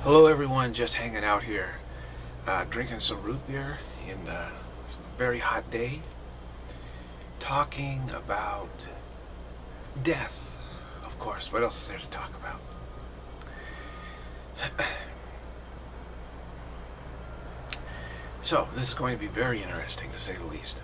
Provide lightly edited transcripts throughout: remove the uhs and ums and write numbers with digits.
Hello everyone, just hanging out here, drinking some root beer in a very hot day, talking about death, of course. What else is there to talk about? So, this is going to be very interesting, to say the least.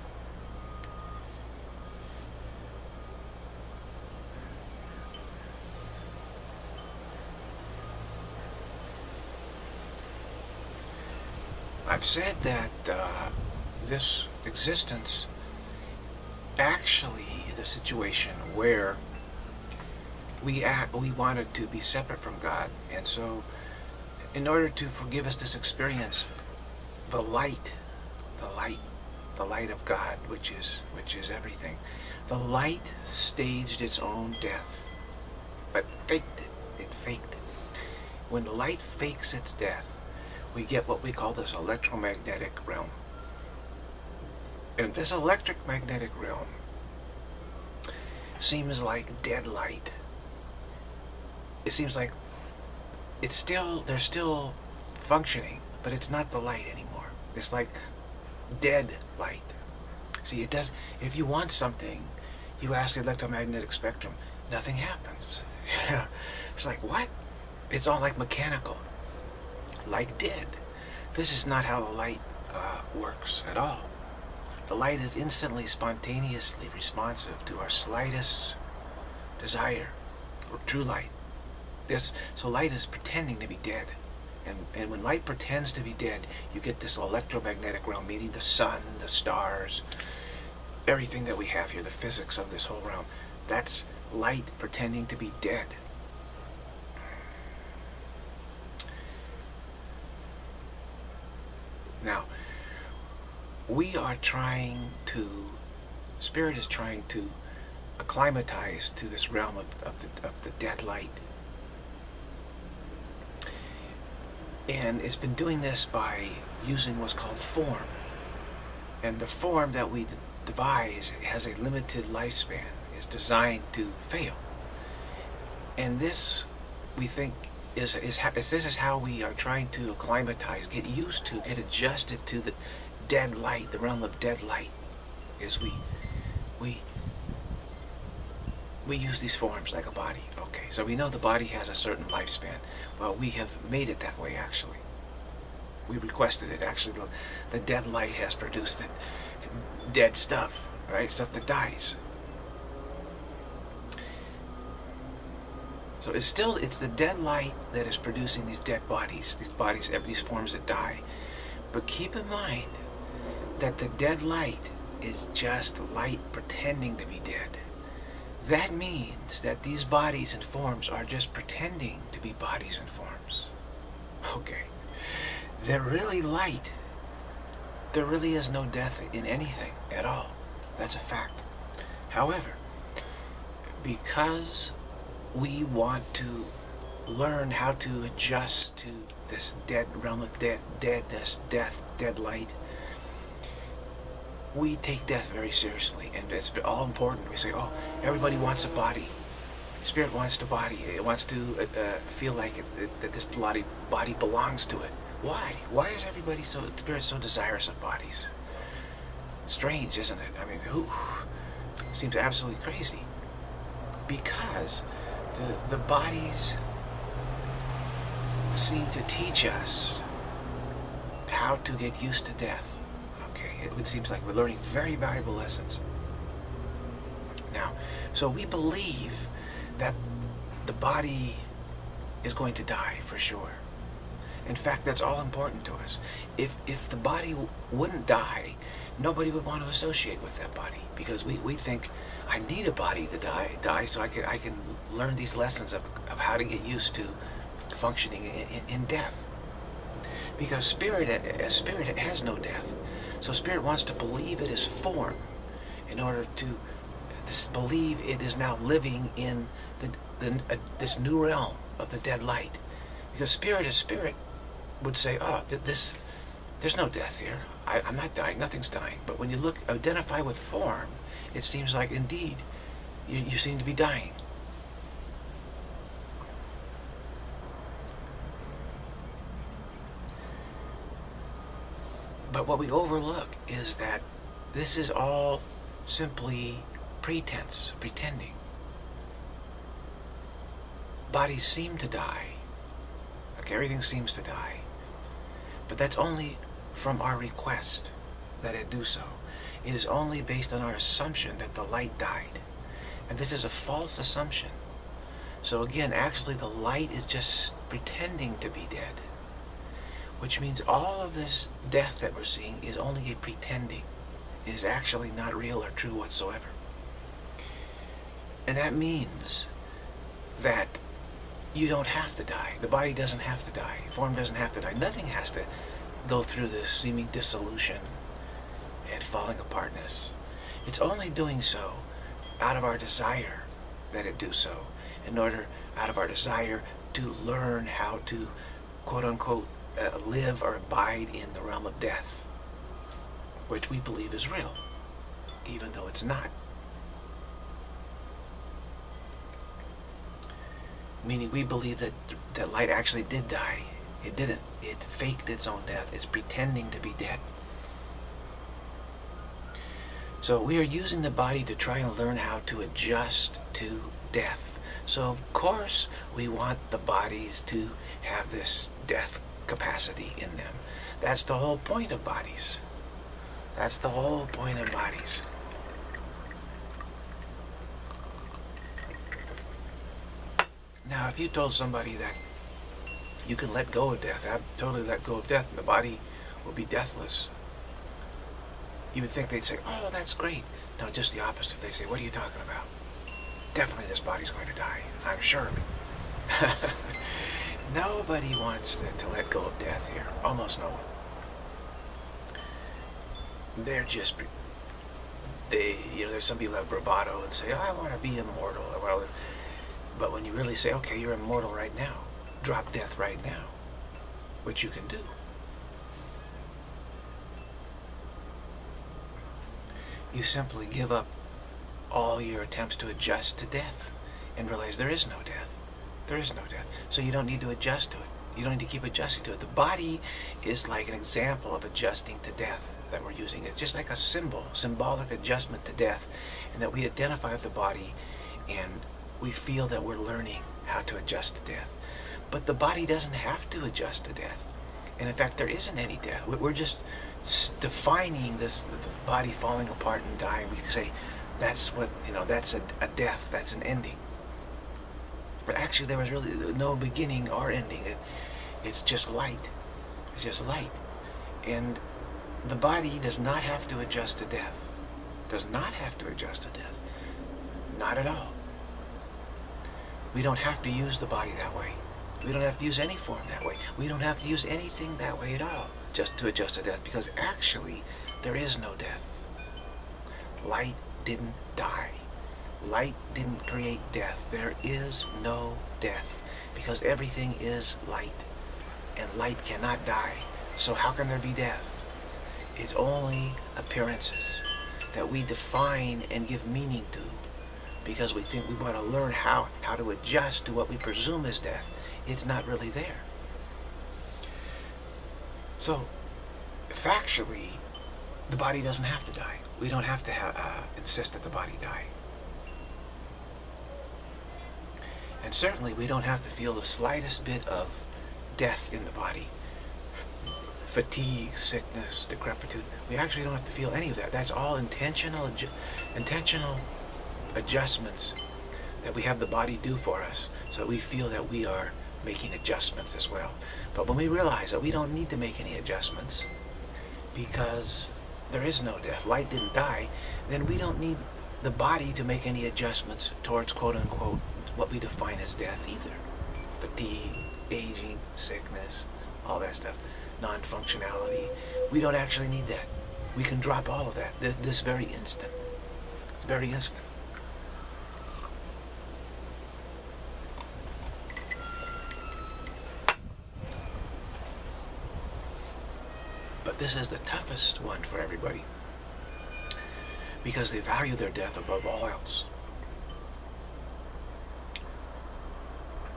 I've said that this existence actually is a situation where we wanted to be separate from God, and so in order to forgive us this experience, the light of God, which is everything, the light staged its own death, but faked it. It faked it. When the light fakes its death, we get what we call this electromagnetic realm. And this electromagnetic realm seems like dead light. It seems like they're still functioning, but it's not the light anymore. It's like dead light. See, it does. If you want something, you ask the electromagnetic spectrum, nothing happens. It's like, what? It's all like mechanical, like dead. This is not how the light works at all. The light is instantly, spontaneously responsive to our slightest desire, or true light. So light is pretending to be dead. And when light pretends to be dead, you get this electromagnetic realm, meaning the sun, the stars, everything that we have here, the physics of this whole realm. That's light pretending to be dead. Now, Spirit is trying to acclimatize to this realm of the dead light. And it's been doing this by using what's called form. And the form that we devise has a limited lifespan. It's designed to fail. And this, we think, this is how we are trying to acclimatize, get used to, get adjusted to the dead light, the realm of dead light, is we use these forms like a body. Okay, so we know the body has a certain lifespan. Well, we have made it that way, actually. We requested it. Actually, the dead light has produced it. Dead stuff, right? Stuff that dies. So it's the dead light that is producing these dead bodies, these forms that die. But keep in mind that the dead light is just light pretending to be dead. That means that these bodies and forms are just pretending to be bodies and forms. Okay. They're really light. There really is no death in anything at all. That's a fact. However, because we want to learn how to adjust to this dead realm of deadness, dead light, we take death very seriously, and it's all important. We say, oh, everybody wants a body. Spirit wants a body. It wants to feel like that this body belongs to it. Why? Why is Spirit so desirous of bodies? Strange, isn't it? I mean, who seems absolutely crazy. Because the bodies seem to teach us how to get used to death. Okay, it seems like we're learning very valuable lessons. Now, so we believe that the body is going to die for sure. In fact, that's all important to us. If the body wouldn't die, nobody would want to associate with that body, because we think, I need a body to die so I can learn these lessons of how to get used to functioning in death. Because spirit has no death. So spirit wants to believe it is form in order to believe it is now living in this new realm of the dead light. Because spirit would say, oh, there's no death here. I'm not dying. Nothing's dying. But when you identify with form, it seems like indeed you seem to be dying. But what we overlook is that this is all simply pretense, pretending. Bodies seem to die. Okay, everything seems to die. But that's only from our request that it do so. It is only based on our assumption that the light died. And this is a false assumption. So again, actually the light is just pretending to be dead. Which means all of this death that we're seeing is only a pretending. It is actually not real or true whatsoever. And that means that you don't have to die. The body doesn't have to die. Form doesn't have to die. Nothing has to go through this seeming dissolution and falling apartness. It's only doing so out of our desire that it do so. In order, out of our desire to learn how to, quote-unquote, live or abide in the realm of death, which we believe is real, even though it's not. Meaning we believe that light actually did die. It didn't. It faked its own death. It's pretending to be dead. So we are using the body to try and learn how to adjust to death. So of course we want the bodies to have this death capacity in them. That's the whole point of bodies. That's the whole point of bodies. Now, if you told somebody that you can let go of death, totally let go of death, and the body will be deathless, you would think they'd say, oh, that's great. No, just the opposite. They say, what are you talking about? Definitely this body's going to die. I'm sure of it. Nobody wants to let go of death here. Almost no one. They're just, there's some people that have bravado and say, oh, I want to be immortal. But when you really say, okay, you're immortal right now, drop death right now, which you can do. You simply give up all your attempts to adjust to death and realize there is no death. There is no death. So you don't need to adjust to it. You don't need to keep adjusting to it. The body is like an example of adjusting to death that we're using. It's just like a symbolic adjustment to death, and that we identify with the body and we feel that we're learning how to adjust to death. But the body doesn't have to adjust to death. And in fact, there isn't any death. We're just defining the body falling apart and dying. We can say, that's what, that's a death, that's an ending. But actually there was really no beginning or ending. It's just light. It's just light. And the body does not have to adjust to death. Does not have to adjust to death. Not at all. We don't have to use the body that way. We don't have to use any form that way. We don't have to use anything that way at all just to adjust to death, because actually there is no death. Light didn't die. Light didn't create death. There is no death, because everything is light, and light cannot die. So how can there be death? It's only appearances that we define and give meaning to, because we think we want to learn how to adjust to what we presume is death. It's not really there. So, factually, the body doesn't have to die. We don't have to insist that the body die. And certainly we don't have to feel the slightest bit of death in the body. Fatigue, sickness, decrepitude. We actually don't have to feel any of that. That's all intentional adjustments that we have the body do for us, so that we feel that we are making adjustments as well. But when we realize that we don't need to make any adjustments because there is no death, light didn't die, then we don't need the body to make any adjustments towards, quote-unquote, what we define as death either. Fatigue, aging, sickness, all that stuff, non-functionality. We don't actually need that. We can drop all of that this very instant. It's very instant. But this is the toughest one for everybody, because they value their death above all else.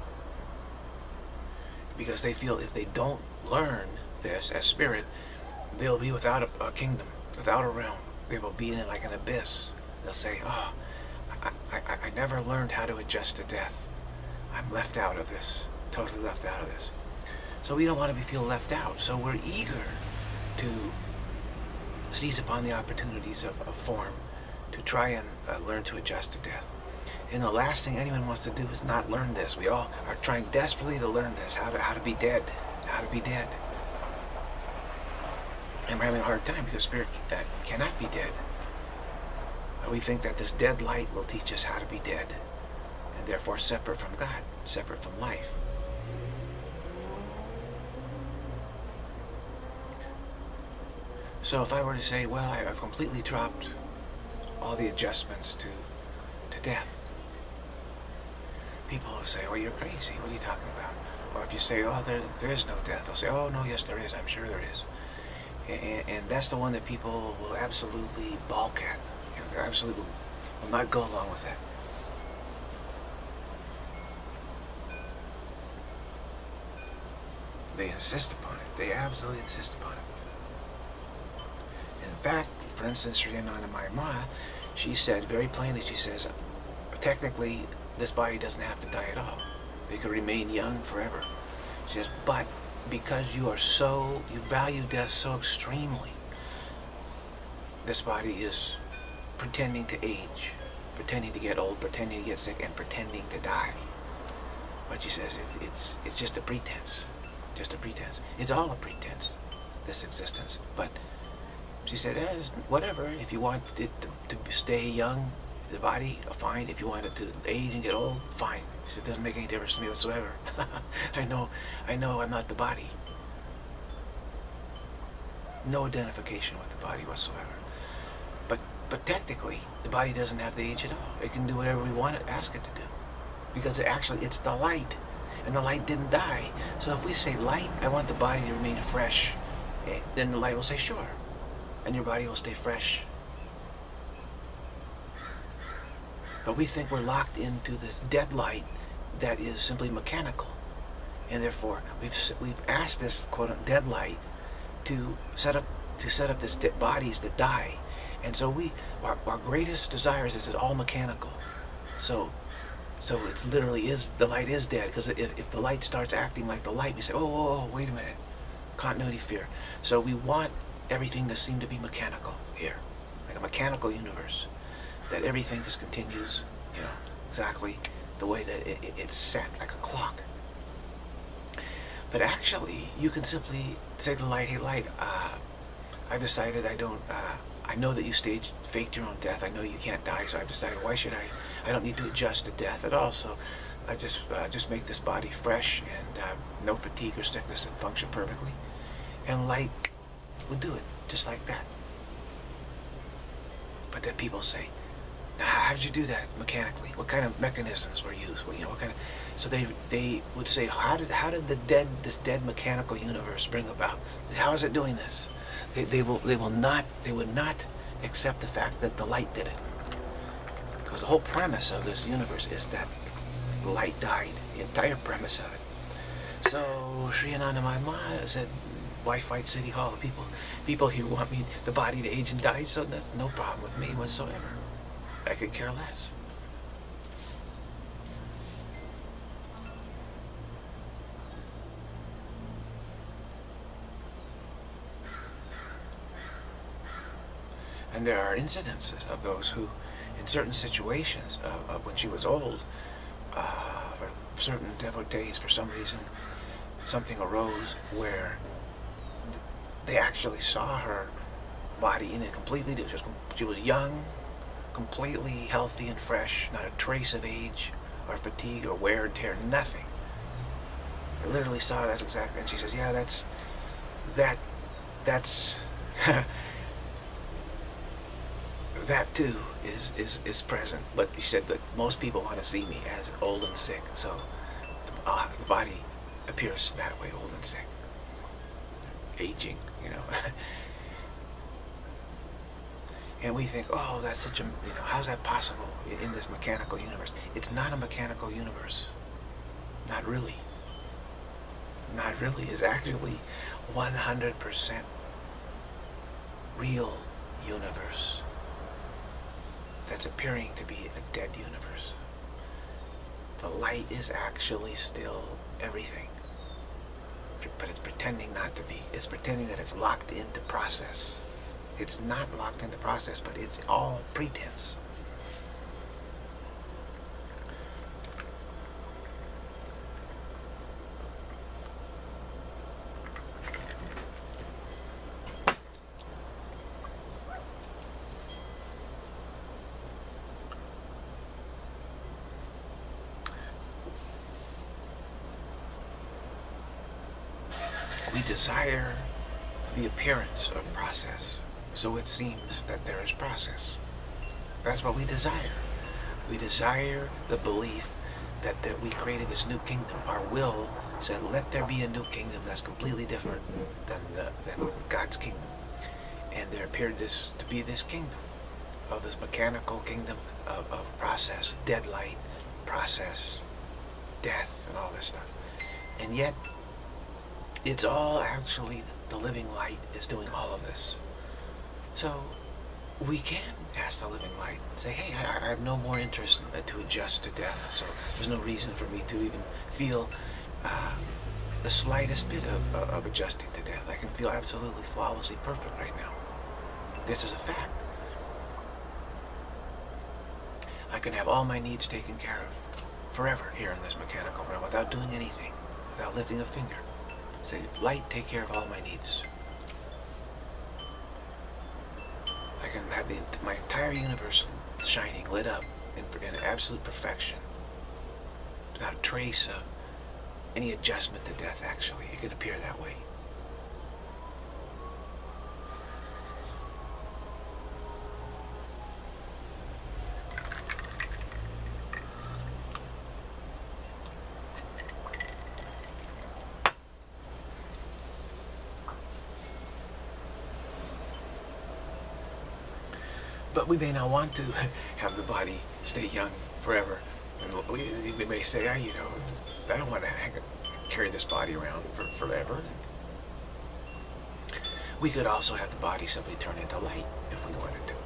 Because they feel if they don't learn this as spirit, they'll be without a kingdom, without a realm. They will be in like an abyss. They'll say, oh, I never learned how to adjust to death. I'm left out of this, totally left out of this. So we don't want to feel left out. So we're eager to seize upon the opportunities of form to try and learn to adjust to death. And the last thing anyone wants to do is not learn this. We all are trying desperately to learn this, how to be dead, how to be dead. And we're having a hard time because spirit cannot be dead. We think that this dead light will teach us how to be dead, and therefore separate from God, separate from life. So if I were to say, well, I've completely dropped all the adjustments to death, people will say, well, you're crazy. What are you talking about? Or if you say, oh, there is no death, they'll say, oh, no, yes, there is. I'm sure there is. And that's the one that people will absolutely balk at. You know, they absolutely will not go along with that. They insist upon it. They absolutely insist upon it. In fact, for instance, Sri Anandamayi, she said very plainly, she says, technically, this body doesn't have to die at all. It could remain young forever. She says, but because you value death so extremely, this body is pretending to age, pretending to get old, pretending to get sick, and pretending to die. But she says it's just a pretense, just a pretense. It's all a pretense, this existence. But she said, whatever, if you want it to stay young, the body, fine. If you want it to age and get old, fine. She said, it doesn't make any difference to me whatsoever. I know I'm not the body. No identification with the body whatsoever. But technically, the body doesn't have to age at all. It can do whatever we want it, ask it to do. Because it's the light. And the light didn't die. So if we say light, I want the body to remain fresh, then the light will say sure. And your body will stay fresh. But we think we're locked into this dead light that is simply mechanical. And therefore, we've asked this quote-unquote dead light to set up this bodies that die. And so our greatest desires is all mechanical. So it's literally the light is dead, because if the light starts acting like the light, we say, oh, wait a minute, continuity fear. So we want everything to seem to be mechanical here, like a mechanical universe, that everything just continues, exactly the way that it's set, like a clock. But actually, you can simply say to the light, hey light, I've decided I know that you faked your own death. I know you can't die, so I've decided, why should I don't need to adjust to death at all. So I just make this body fresh and no fatigue or sickness and function perfectly. And light would do it just like that. But then people say, now, how did you do that mechanically? What kind of mechanisms were used? Well, what kind of? So they would say, how did this dead mechanical universe bring about? How is it doing this? They would not accept the fact that the light did it, because the whole premise of this universe is that the light died. The entire premise of it. So Sri Anandamayi said, why fight City Hall? People here want the body to age and die, so that's no problem with me whatsoever. I could care less. And there are incidences of those who, in certain situations, when she was old, for certain devotees, for some reason, something arose where they actually saw her body in a completely different. She was young, completely healthy and fresh, not a trace of age or fatigue or wear and tear, nothing. I literally saw it as exactly, and she says, yeah, that's that too is present. But she said that most people want to see me as old and sick, so the body appears that way, old and sick, aging, And we think, oh, that's such a, how's that possible in this mechanical universe? It's not a mechanical universe. Not really. Not really. It's actually 100% real universe that's appearing to be a dead universe. The light is actually still everything, but it's pretending not to be. It's pretending that it's locked into process. It's not locked into process, but it's all pretense. We desire the appearance of process, so it seems that there is process. That's what we desire. We desire the belief that we created this new kingdom. Our will said, let there be a new kingdom that's completely different than God's kingdom. And there appeared to be this kingdom, of this mechanical kingdom of process, dead light, process, death, and all this stuff. And yet, it's all actually the living light is doing all of this. So we can ask the living light, say, hey, I have no more interest to adjust to death, so there's no reason for me to even feel the slightest bit of adjusting to death. I can feel absolutely flawlessly perfect right now. This is a fact. I can have all my needs taken care of forever here in this mechanical realm without doing anything, without lifting a finger. Say, light, take care of all my needs. I can have my entire universe shining, lit up in absolute perfection, without a trace of any adjustment to death, actually. It can appear that way. But we may not want to have the body stay young forever. And we may say, I don't want to carry this body around forever. We could also have the body simply turn into light if we wanted to.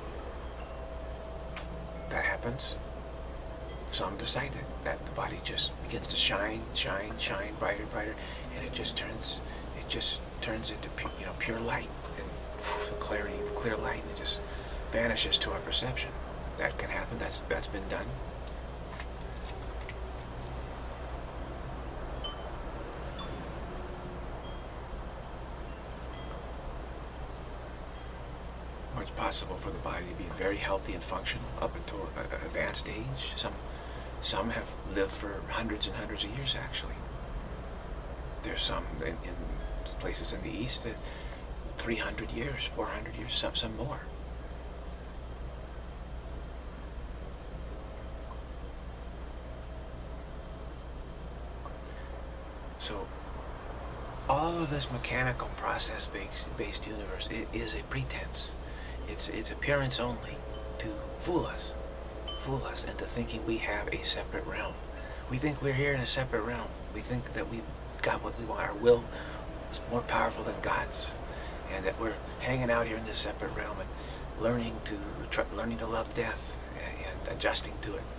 That happens. Some decided that the body just begins to shine, brighter, and it just turns into pure light, and the clarity, the clear light, and it just vanishes to our perception. That can happen. That's been done. Or it's possible for the body to be very healthy and functional up until an advanced age. Some have lived for hundreds and hundreds of years, actually. There's some in places in the East that 300 years, 400 years, some more. So all of this mechanical process-based universe is a pretense. It's appearance only to fool us into thinking we have a separate realm. We think we're here in a separate realm. We think that we've got what we want. Our will is more powerful than God's, and that we're hanging out here in this separate realm and learning to love death and adjusting to it.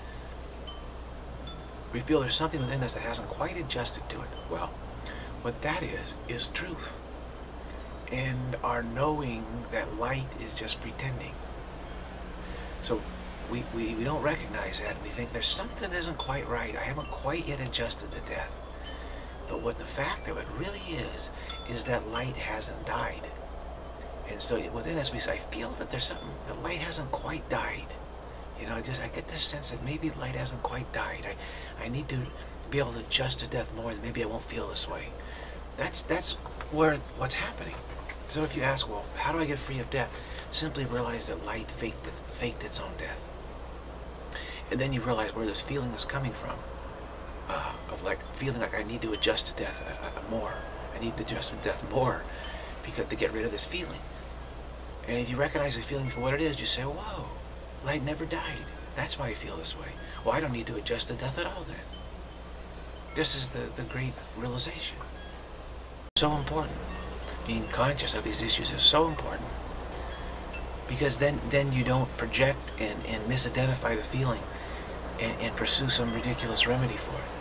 We feel there's something within us that hasn't quite adjusted to it. Well, what that is truth. And our knowing that light is just pretending. So we don't recognize that. We think there's something that isn't quite right. I haven't quite yet adjusted to death. But what the fact of it really is that light hasn't died. And so within us, I feel that there's something, the light hasn't quite died. I get this sense that maybe light hasn't quite died. I need to be able to adjust to death more, and maybe I won't feel this way. That's what's happening. So if you ask, well, how do I get free of death? Simply realize that light faked its own death. And then you realize where this feeling is coming from, of like feeling like I need to adjust to death more. I need to adjust to death more because to get rid of this feeling. And if you recognize the feeling for what it is, you say, whoa. Light never died. That's why I feel this way. Well, I don't need to adjust to death at all then. This is the great realization. So important. Being conscious of these issues is so important. Because then you don't project and misidentify the feeling and pursue some ridiculous remedy for it.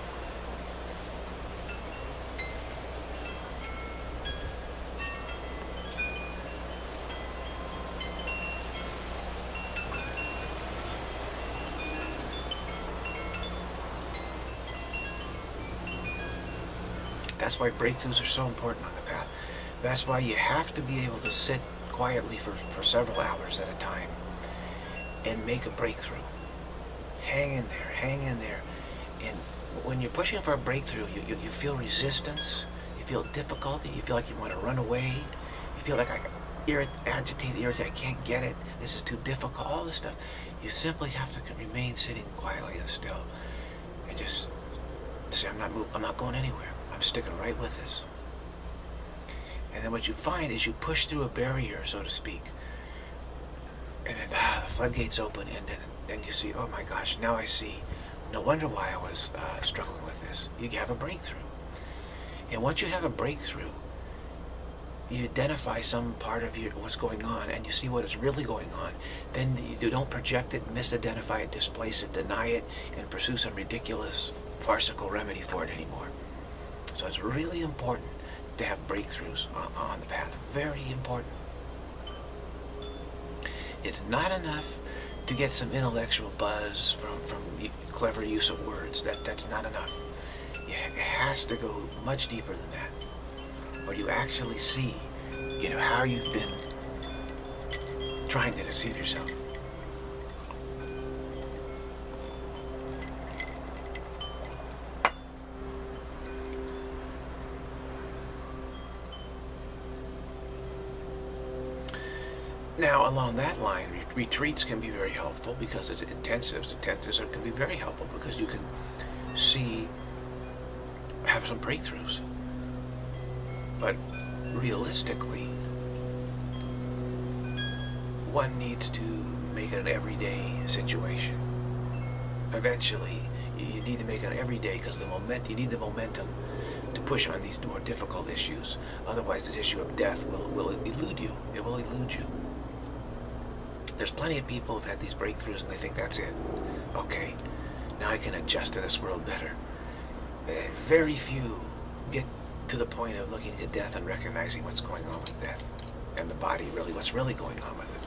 That's why breakthroughs are so important on the path. That's why you have to be able to sit quietly for several hours at a time and make a breakthrough. Hang in there, hang in there. And when you're pushing for a breakthrough, you feel resistance, you feel difficulty, you feel like you want to run away, you feel like agitated, irritated, I can't get it, this is too difficult, all this stuff. You simply have to remain sitting quietly and still and just say, I'm not going anywhere. I'm sticking right with this. And then what you find is you push through a barrier, so to speak. And then the floodgates open, and then you see, oh my gosh, now I see. No wonder why I was struggling with this. You have a breakthrough. And once you have a breakthrough, you identify some part of what's going on, and you see what is really going on. Then you don't project it, misidentify it, displace it, deny it, and pursue some ridiculous, farcical remedy for it anymore. So it's really important to have breakthroughs on the path. Very important. It's not enough to get some intellectual buzz from clever use of words. That's not enough. It has to go much deeper than that, where you actually see, how you've been trying to deceive yourself. Now, along that line, retreats can be very helpful because it's intensives. Intensives can be very helpful because you can have some breakthroughs. But realistically, one needs to make it an everyday situation. Eventually, you need to make it an everyday because you need the momentum to push on these more difficult issues. Otherwise, this issue of death will elude you. It will elude you. There's plenty of people who've had these breakthroughs and they think that's it. Okay, now I can adjust to this world better. Very few get to the point of looking at death and recognizing what's going on with death and the body, really, what's really going on with it.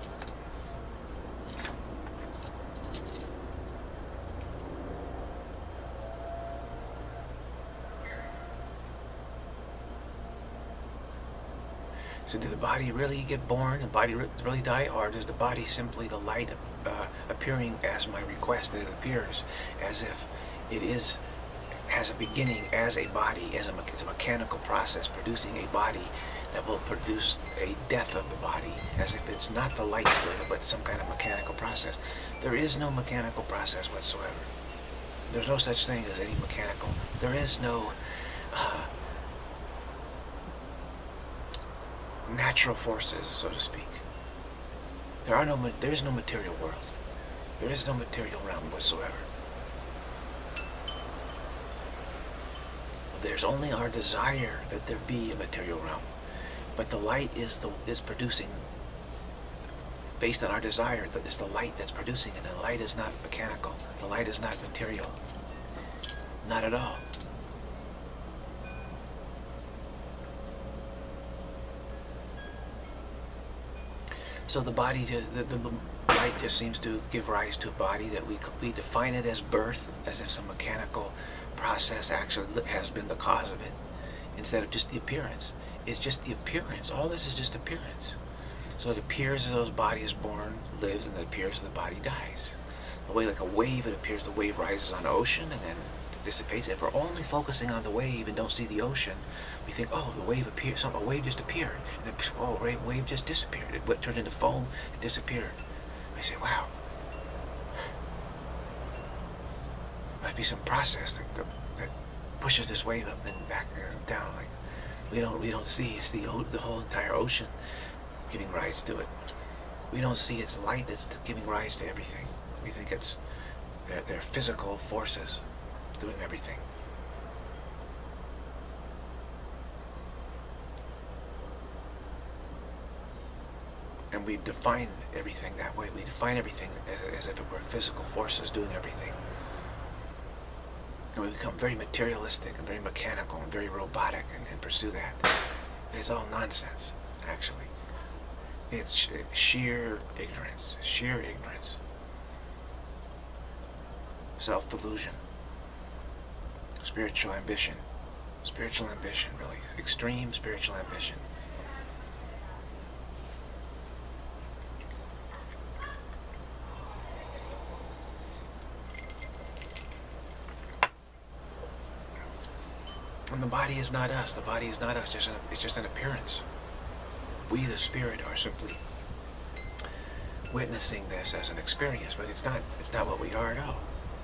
So did the body really get born and the body really die, or does the body simply the light appearing as my request that it appears, as if it has a beginning as a body, it's a mechanical process producing a body that will produce a death of the body, as if it's not the light doing it, but some kind of mechanical process. There is no mechanical process whatsoever. There's no such thing as any mechanical. There is no natural forces, so to speak. There is no material world. There is no material realm whatsoever. There's only our desire that there be a material realm. But the light is producing, based on our desire, that it's the light that's producing it, and the light is not mechanical. The light is not material. Not at all. So the body, the light just seems to give rise to a body that we define it as birth, as if some mechanical process actually has been the cause of it, instead of just the appearance. It's just the appearance. All this is just appearance. So it appears as though the body is born, lives, and it appears as the body dies. The way like a wave, it appears the wave rises on the ocean and then dissipates. If we're only focusing on the wave and don't see the ocean, we think, oh, the wave appeared, a wave just appeared, and then, oh, wave just disappeared. It turned into foam, it disappeared. I say, wow, must be some process that pushes this wave up and back and down. Like we don't see it's the whole entire ocean giving rise to it. We don't see it's light that's giving rise to everything. We think it's they're physical forces doing everything. And we define everything that way. We define everything as if it were physical forces doing everything. And we become very materialistic and very mechanical and very robotic and pursue that. It's all nonsense, actually. It's sheer ignorance. Sheer ignorance. Self-delusion. Spiritual ambition. Spiritual ambition, really. Extreme spiritual ambition. And the body is not us. The body is not us. It's just an appearance. We, the spirit, are simply witnessing this as an experience, but it's not what we are at all.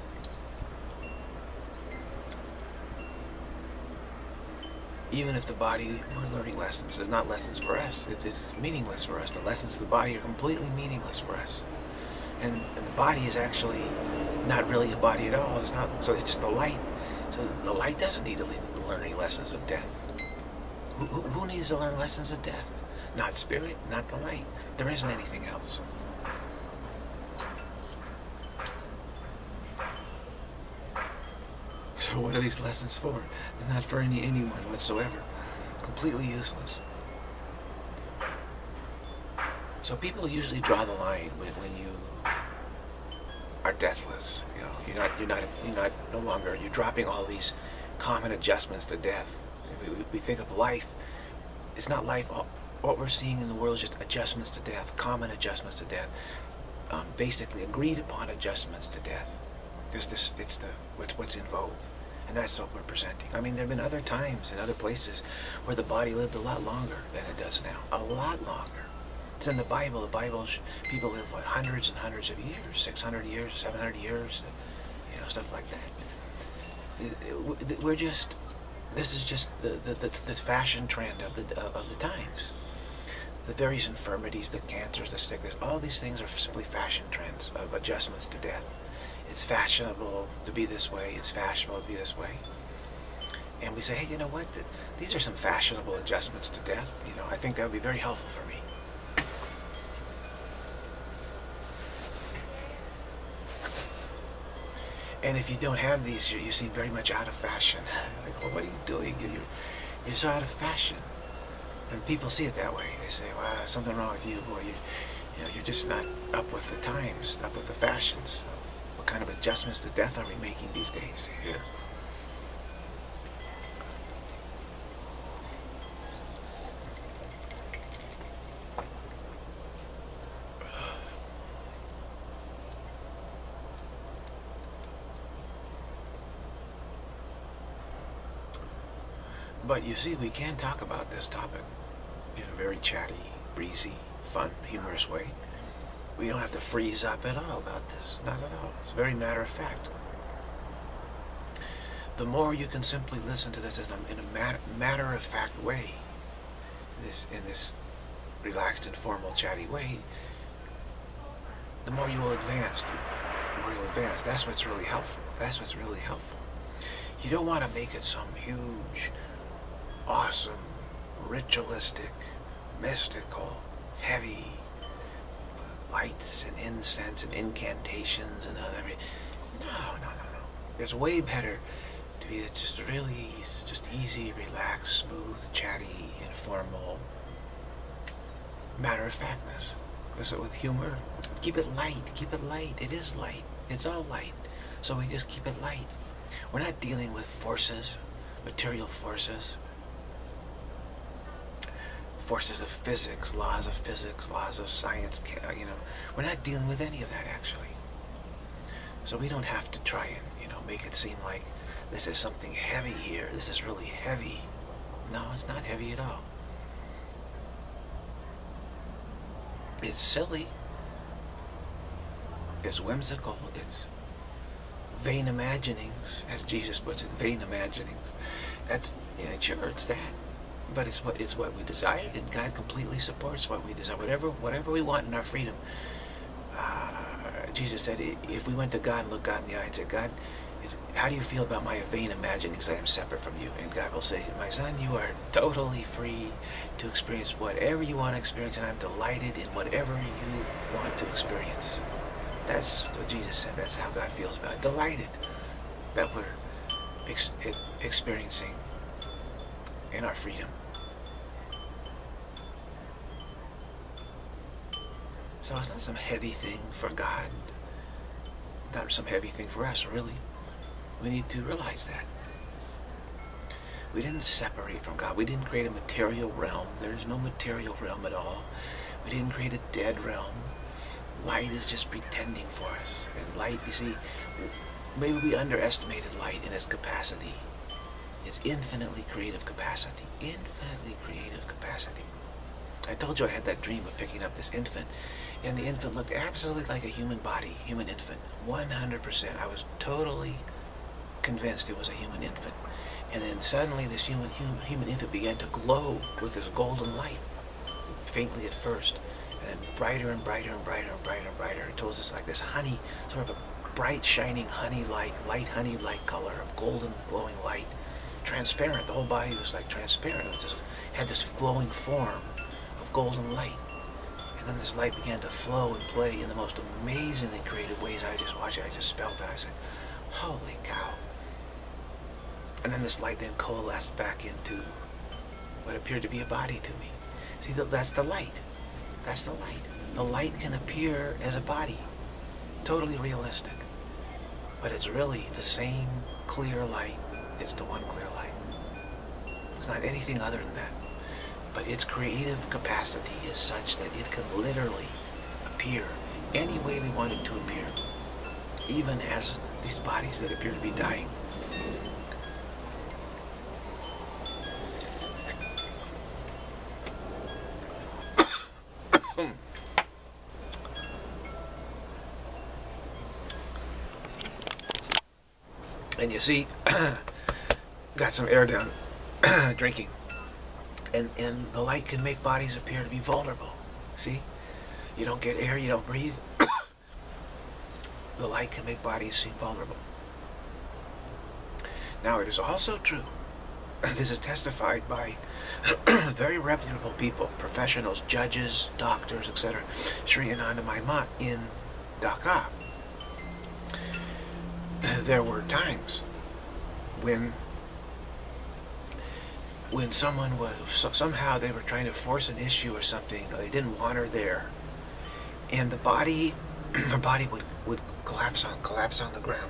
Even if the body were learning lessons, they're not lessons for us. It's meaningless for us. The lessons of the body are completely meaningless for us. And the body is actually not really a body at all. It's not. So it's just the light. So the light doesn't need to learn any lessons of death. Who needs to learn lessons of death? Not spirit, not the light. There isn't anything else. So what are these lessons for? They're not for anyone whatsoever. Completely useless. So people usually draw the line when you are deathless. You know, you're dropping all these common adjustments to death. We think of life. It's not life. What we're seeing in the world is just adjustments to death, common adjustments to death, basically agreed upon adjustments to death. It's what's in vogue, and that's what we're presenting. I mean, there have been other times and other places where the body lived a lot longer than it does now, a lot longer. It's in the Bible. The Bible, people live what, hundreds and hundreds of years, 600 years, 700 years, stuff like that. This is just the fashion trend of the times. The various infirmities, the cancers, the sickness, all these things are simply fashion trends of adjustments to death. It's fashionable to be this way. It's fashionable to be this way. And we say, hey, you know what? These are some fashionable adjustments to death. I think that would be very helpful for me. And if you don't have these, you seem very much out of fashion. Like, well, what are you doing? You're so out of fashion. And people see it that way. They say, wow, there's something wrong with you. Boy, you're just not up with the times, up with the fashions. What kind of adjustments to death are we making these days? Yeah. But you see, we can talk about this topic in a very chatty, breezy, fun, humorous way. We don't have to freeze up at all about this. Not at all. It's very matter of fact. The more you can simply listen to this in a matter of fact way, in this relaxed, informal, chatty way, the more you will advance. The more you'll advance. That's what's really helpful. That's what's really helpful. You don't want to make it some huge, awesome, ritualistic, mystical, heavy lights and incense and incantations and other. No. It's way better to be just really just easy, relaxed, smooth, chatty, informal, matter-of-factness. Listen with humor. Keep it light. Keep it light. It is light. It's all light. So we just keep it light. We're not dealing with forces, material forces. Forces of physics, laws of science, we're not dealing with any of that, actually. So we don't have to try and, make it seem like this is something heavy here. This is really heavy. No, it's not heavy at all. It's silly. It's whimsical. It's vain imaginings, as Jesus puts it, vain imaginings. That's, sure, it's that. But it's what we desire, and God completely supports what we desire. Whatever we want in our freedom. Jesus said, if we went to God and looked God in the eye and said, God, how do you feel about my vain imaginings that I'm separate from you? And God will say, my son, you are totally free to experience whatever you want to experience, and I'm delighted in whatever you want to experience. That's what Jesus said. That's how God feels about it. Delighted that we're experiencing in our freedom. So it's not some heavy thing for God. Not some heavy thing for us, really. We need to realize that. We didn't separate from God. We didn't create a material realm. There is no material realm at all. We didn't create a dead realm. Light is just pretending for us. And light, you see, maybe we underestimated light in its capacity. Its infinitely creative capacity. Infinitely creative capacity. I told you I had that dream of picking up this infant, and the infant looked absolutely like a human body, human infant. 100%. I was totally convinced it was a human infant. And then suddenly this human infant began to glow with this golden light, faintly at first, and then brighter and brighter and brighter and brighter and brighter. It was like this honey, sort of a bright, shining honey-like, light honey-like color of golden, glowing light. Transparent. The whole body was like transparent. It just had this glowing form of golden light. And then this light began to flow and play in the most amazingly creative ways. I just watched it. I just spelled it. I said, holy cow. And then this light then coalesced back into what appeared to be a body to me. See, that's the light. That's the light. The light can appear as a body. Totally realistic. But it's really the same clear light. It's the one clear light. It's not anything other than that. But its creative capacity is such that it can literally appear any way we want it to appear. Even as these bodies that appear to be dying. And you see, got some air down, drinking. And the light can make bodies appear to be vulnerable. See? You don't get air, you don't breathe. The light can make bodies seem vulnerable. Now, it is also true, this is testified by very reputable people, professionals, judges, doctors, etc. Sri Ananda Maimat in Dhaka. There were times when someone was, somehow they were trying to force an issue or something, they didn't want her there, and the body, her body would collapse on the ground,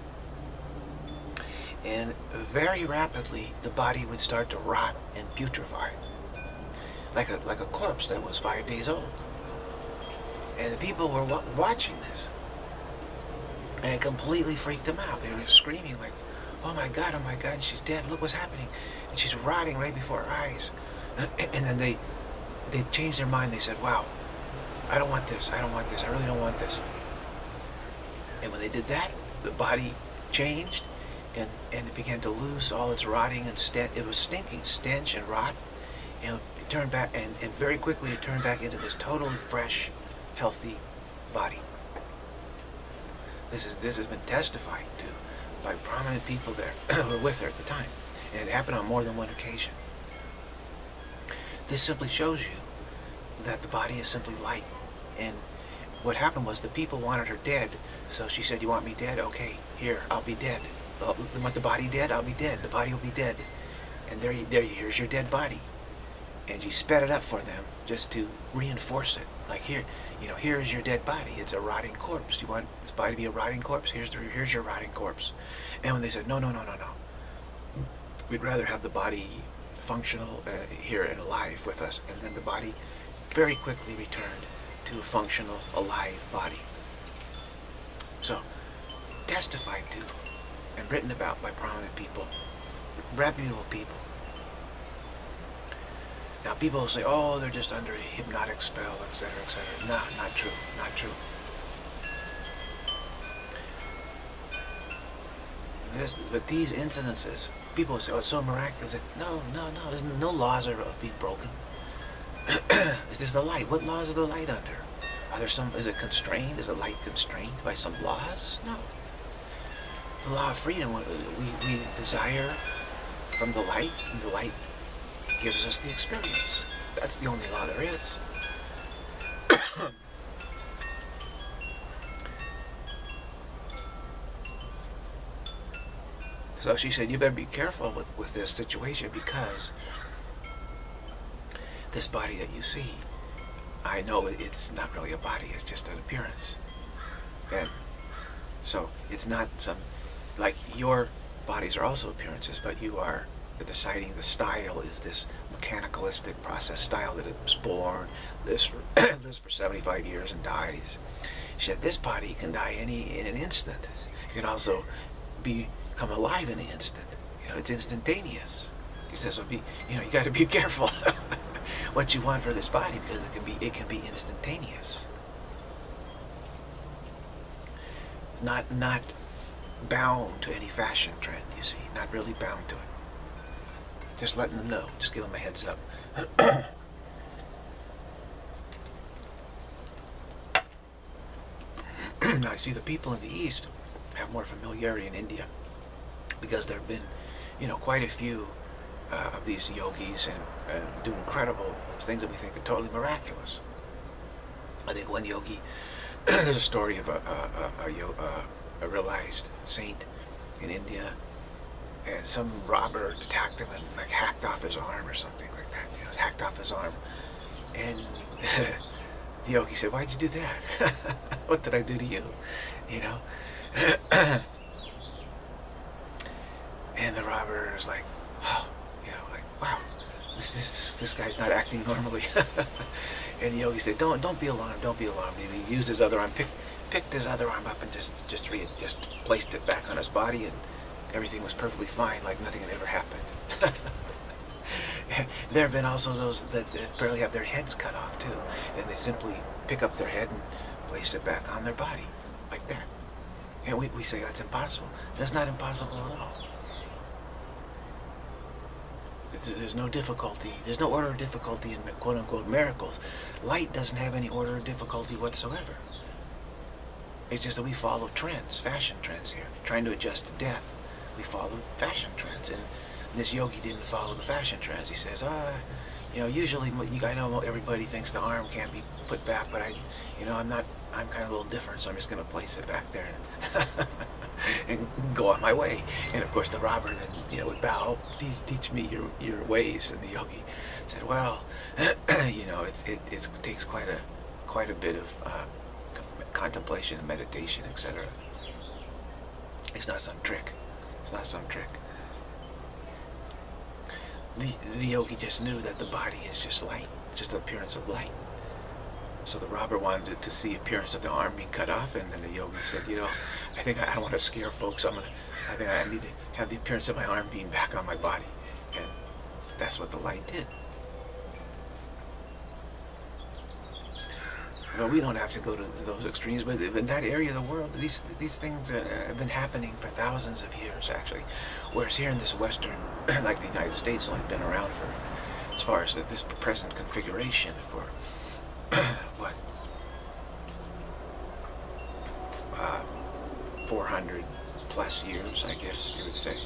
and very rapidly the body would start to rot and putrefy, like a corpse that was 5 days old. And the people were watching this, and it completely freaked them out. They were screaming like, oh my God, she's dead, look what's happening. And she's rotting right before our eyes. And then they changed their mind. They said, wow, I don't want this, I really don't want this. And when they did that, the body changed, and it began to lose all its rotting and it was stinking stench and rot. And it turned back, and very quickly it turned back into this totally fresh, healthy body. This has been testified to by prominent people there who were with her at the time. And it happened on more than one occasion. This simply shows you that the body is simply light. And what happened was the people wanted her dead. So she said, you want me dead? Okay, here, I'll be dead. You want the body dead? I'll be dead. The body will be dead. And here's your dead body. And she sped it up for them just to reinforce it. Like here is your dead body. It's a rotting corpse. You want this body to be a rotting corpse? Here's your rotting corpse. And when they said, no, we'd rather have the body functional here and alive with us. And then the body very quickly returned to a functional, alive body. So, testified to and written about by prominent people, reputable people. Now people will say, oh, they're just under a hypnotic spell, etc., etc. No, not true, not true. But these incidences, people say, oh, it's so miraculous. No, there's no laws are being broken. Is this the light? What laws are the light under? Is it constrained? Is the light constrained by some laws? No. the law of freedom. We desire from the light, and the light gives us the experience. That's the only law there is. So she said, you better be careful with this situation, because this body that you see, I know it's not really a body, it's just an appearance. And so it's not some, like your bodies are also appearances, but you are deciding the style is this mechanicalistic process style that it was born, lives for 75 years and dies. She said, this body can die in an instant. It can also become alive in an instant. You know, it's instantaneous. He says, so you got to be careful what you want for this body, because it can be instantaneous. Not bound to any fashion trend, you see, not really bound to it. Just letting them know, just giving them a heads up. Now, I see the people in the East have more familiarity in India, because there have been, quite a few of these yogis and do incredible things that we think are totally miraculous. I think one yogi, there's a story of a realized saint in India, and some robber attacked him and like hacked off his arm or something like that. Hacked off his arm, and the yogi said, "Why'd you do that? What did I do to you?" And the robber is like, "Oh, wow, this guy's not acting normally." And the yogi said, "Don't be alarmed, don't be alarmed." And he used his other arm, picked his other arm up, and just placed it back on his body, and everything was perfectly fine, like nothing had ever happened. There have been also those that apparently have their heads cut off too, and they simply pick up their head and place it back on their body, like that. And we say that's impossible. That's not impossible at all. There's no difficulty. There's no order of difficulty in quote-unquote miracles. Light doesn't have any order of difficulty whatsoever. It's just that we follow trends, fashion trends here, trying to adjust to death. We follow fashion trends, and this yogi didn't follow the fashion trends. He says, usually, I know everybody thinks the arm can't be put back, but I'm kind of a little different, so I'm just going to place it back there and go on my way. And of course, the robber then, would bow, teach me your ways. And the yogi said, well, it takes quite a bit of contemplation and meditation, etc. It's not some trick. It's not some trick. The yogi just knew that the body is just light, just an appearance of light. So the robber wanted to see appearance of the arm being cut off, and then the yogi said, I think I don't want to scare folks. I think I need to have the appearance of my arm being back on my body. And that's what the light did. Well, we don't have to go to those extremes, but in that area of the world, these things have been happening for thousands of years, actually. Whereas here in this Western, like the United States, only been around for, as far as this present configuration, for what, 400 plus years, I guess you would say.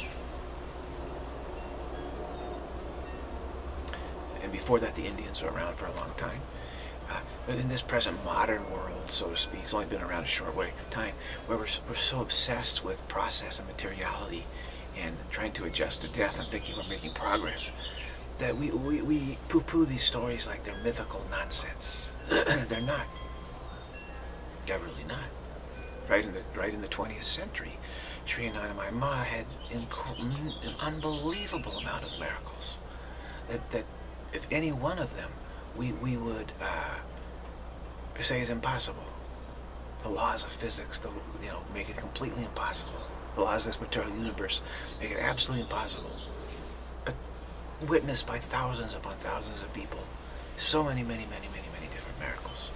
And before that, the Indians were around for a long time. But in this present modern world, so to speak, it's only been around a short time, where we're so obsessed with process and materiality and trying to adjust to death and thinking we're making progress, that we poo-poo these stories like they're mythical nonsense. They're not. They're really not. Right in the 20th century, Sri Anandamayi Ma had an unbelievable amount of miracles. That if any one of them we would say is impossible. The laws of physics, make it completely impossible. The laws of this material universe make it absolutely impossible. But witnessed by thousands upon thousands of people, so many different miracles.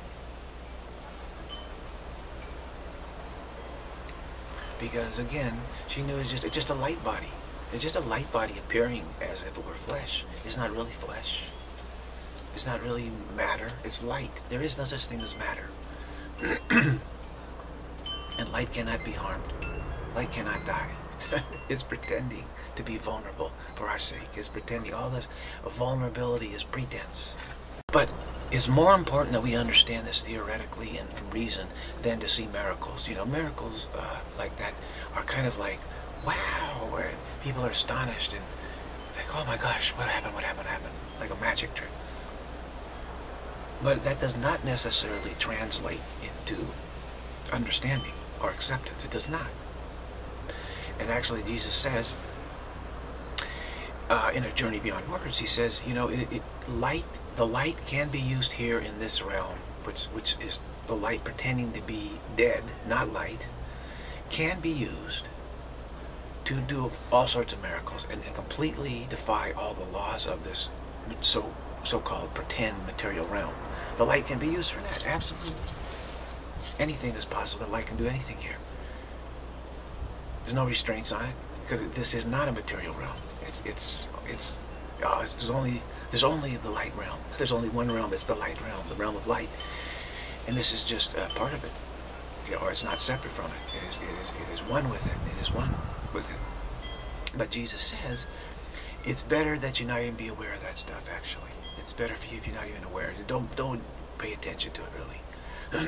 Because again, she knew it's just a light body. It's just a light body appearing as if it were flesh. It's not really flesh. It's not really matter. It's light. There is no such thing as matter. And light cannot be harmed. Light cannot die. It's pretending to be vulnerable for our sake. It's pretending. All this vulnerability is pretense. But it's more important that we understand this theoretically and from reason than to see miracles. You know, miracles like that are kind of like, wow, where people are astonished and like, oh my gosh, what happened, what happened, what happened? Like a magic trick. But that does not necessarily translate into understanding or acceptance. It does not. And actually, Jesus says, in A Journey Beyond Words, he says, you know, the light can be used here in this realm, which is the light pretending to be dead, not light, can be used to do all sorts of miracles and completely defy all the laws of this so-called pretend material realm. The light can be used for that, absolutely. Anything is possible. The light can do anything here. There's no restraints on it because this is not a material realm. There's only the light realm. There's only one realm. It's the light realm, the realm of light, and this is just part of it. You know, or it's not separate from it. It is one with it. It is one with it. But Jesus says it's better that you not even be aware of that stuff. Actually, it's better for you if you're not even aware. Don't pay attention to it really.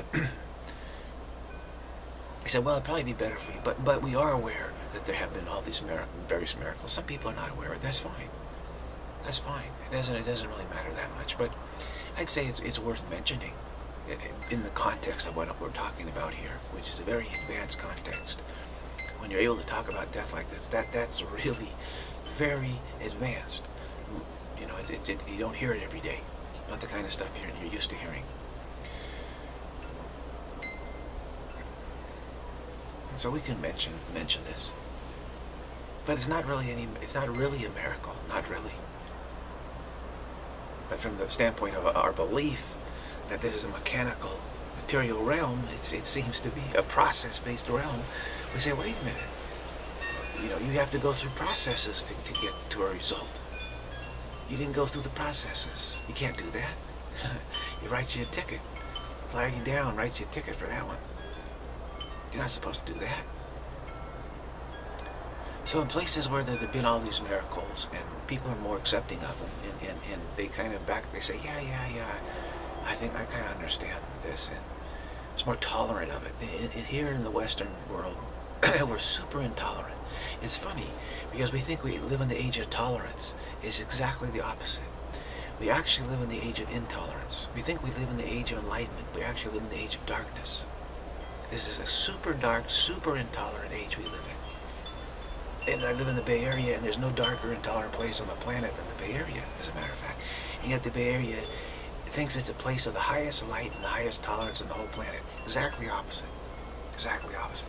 He said, well, it'd probably be better for you, but we are aware that there have been all these various miracles. Some people are not aware of it. That's fine. That's fine. It doesn't really matter that much. But I'd say it's worth mentioning in the context of what we're talking about here, which is a very advanced context. When you're able to talk about death like this, that's really very advanced. You know, you don't hear it every day. Not the kind of stuff you're used to hearing. So we can mention this, but it's not really a miracle, not really. But from the standpoint of our belief that this is a mechanical, material realm, it seems to be a process-based realm. We say, wait a minute, you know, you have to go through processes to get to a result. You didn't go through the processes. You can't do that. You write you a ticket, flag you down, write you a ticket for that one. You're not supposed to do that. So in places where there have been all these miracles and people are more accepting of them, and they kind of they say, yeah, I think I kind of understand this, and it's more tolerant of it. Here in the Western world, we're super intolerant. It's funny, because we think we live in the age of tolerance. It's exactly the opposite. We actually live in the age of intolerance. We think we live in the age of enlightenment. We actually live in the age of darkness. This is a super dark, super intolerant age we live in. And I live in the Bay Area, and there's no darker, intolerant place on the planet than the Bay Area, as a matter of fact. And yet the Bay Area thinks it's a place of the highest light and the highest tolerance in the whole planet. Exactly opposite. Exactly opposite.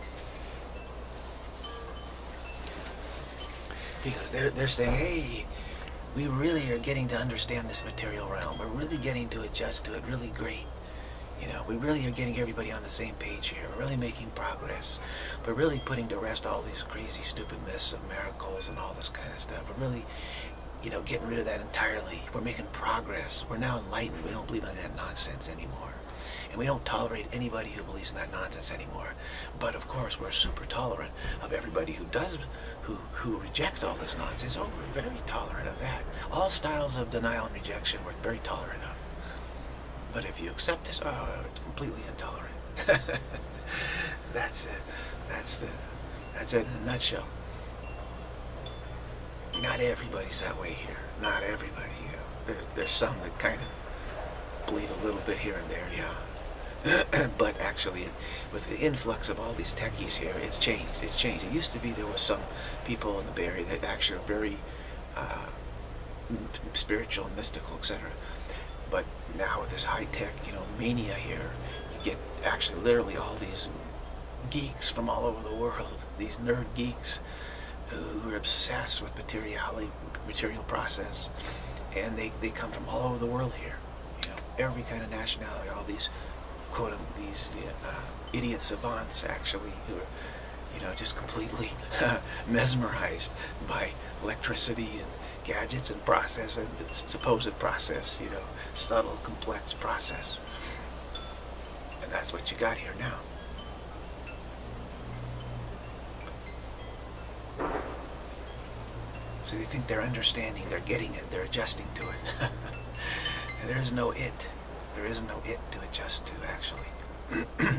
Because they're saying, hey, we really are getting to understand this material realm. We're really getting to adjust to it really great. You know, we really are getting everybody on the same page here. We're really making progress. We're really putting to rest all these crazy, stupid myths of miracles and all this kind of stuff. We're really, you know, getting rid of that entirely. We're making progress. We're now enlightened. We don't believe in that nonsense anymore. And we don't tolerate anybody who believes in that nonsense anymore. But of course, we're super tolerant of everybody who does, who rejects all this nonsense. Oh, we're very tolerant of that. All styles of denial and rejection, we're very tolerant of. But if you accept this, oh, it's completely intolerant. That's it. That's it in a nutshell. Not everybody's that way here. Not everybody here. There's some that kind of believe a little bit here and there, yeah. But actually, with the influx of all these techies here, it's changed. It's changed. It used to be there was some people in the Bay Area that actually are very spiritual, mystical, etc. But now with this high-tech, you know, mania here, you get actually literally all these geeks from all over the world, these nerd geeks who are obsessed with material process, and they come from all over the world here. You know, every kind of nationality, all these idiot savants actually who are, you know, just completely mesmerized by electricity and gadgets and process and supposed process, you know, subtle, complex process. And that's what you got here now. So they think they're understanding, they're getting it, they're adjusting to it. And there is no it. There is no it to adjust to, actually.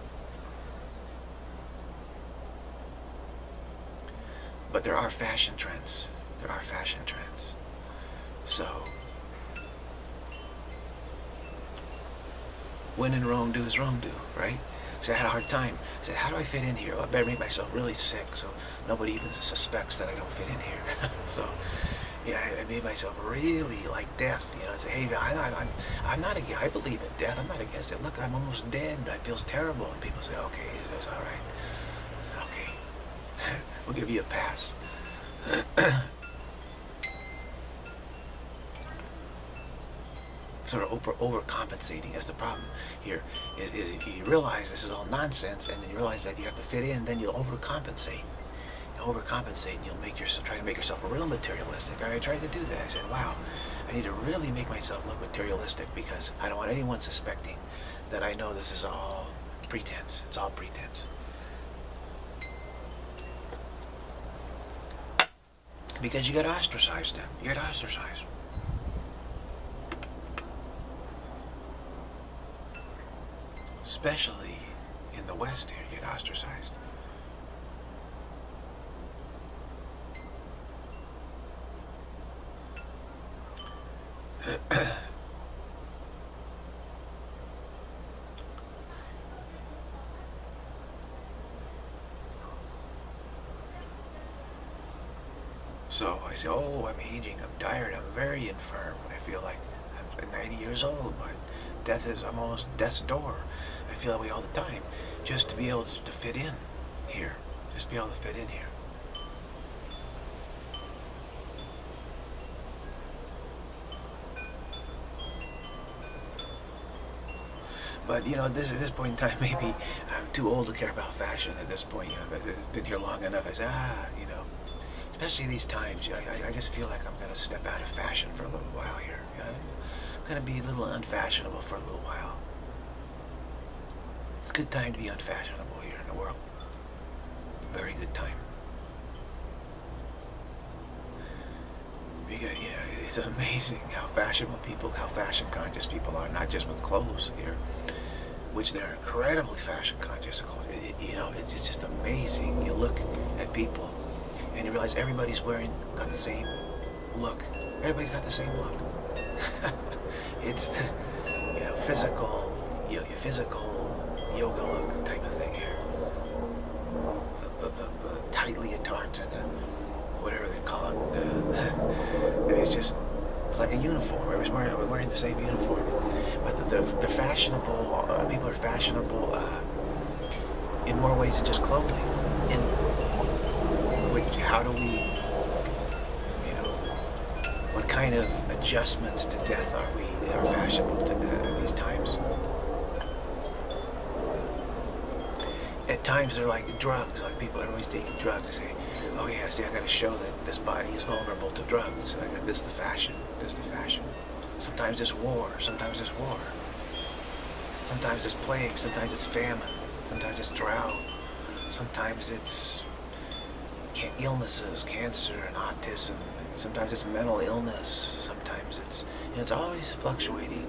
But there are fashion trends. There are fashion trends. So, when in Rome, do as Rome do, right? So I had a hard time. I said, how do I fit in here? Well, I better make myself really sick so nobody even suspects that I don't fit in here. So, yeah, I made myself really like death. You know, I say, hey, I'm not against, I believe in death. I'm not against it. Look, I'm almost dead. It feels terrible. And people say, okay, it's all right. Okay, we'll give you a pass. Sort of overcompensating. That's the problem here. Is you realize this is all nonsense, and then you realize that you have to fit in. Then you'll overcompensate. And you'll try to make yourself real materialistic. I tried to do that. I said, wow, I need to really make myself look materialistic because I don't want anyone suspecting that I know this is all pretense. It's all pretense. Because you get ostracized then. You get ostracized. Especially in the West here, you get ostracized. So I say, oh, I'm aging, I'm tired, I'm very infirm. I feel like I'm 90 years old. I'm almost death's door. I feel that way all the time. Just to be able to fit in here. Just to be able to fit in here. But, you know, at this point in time, maybe I'm too old to care about fashion at this point. You know, it's been here long enough. I say, you know, especially these times, I just feel like I'm going to step out of fashion for a little while here. You know? I'm going to be a little unfashionable for a little while. It's a good time to be unfashionable here in the world. Very good time. Because, you know, it's amazing how fashion conscious people are, not just with clothes here, which they're incredibly fashion conscious of clothes. You know, it's just amazing. You look at people and you realize everybody's got the same look. Everybody's got the same look. It's the, you know, physical yoga look type of thing here. The tight leotards and the whatever they call it. It's like a uniform. Everybody's wearing the same uniform. But they're fashionable. People are fashionable in more ways than just clothing. How do we, you know, what kind of adjustments to death are fashionable to these times? At times they're like drugs, like everybody's taking drugs. They say, oh yeah, see, I gotta show that this body is vulnerable to drugs. This is the fashion, Sometimes it's war, sometimes it's war. Sometimes it's plague, sometimes it's famine, sometimes it's drought, sometimes it's illnesses, cancer and autism. Sometimes it's mental illness. Sometimes it's always fluctuating.